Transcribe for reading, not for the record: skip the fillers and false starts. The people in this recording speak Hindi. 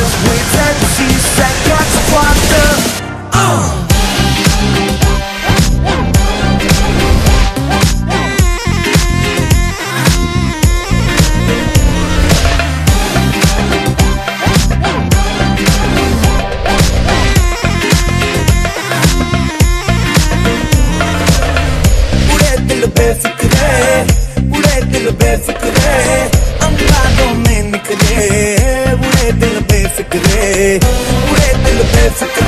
with tendencies that got squashed up. Befikre अंगारों में निकले बुरे दिल बेफिक्रे बुरे दिल बेफिक्रे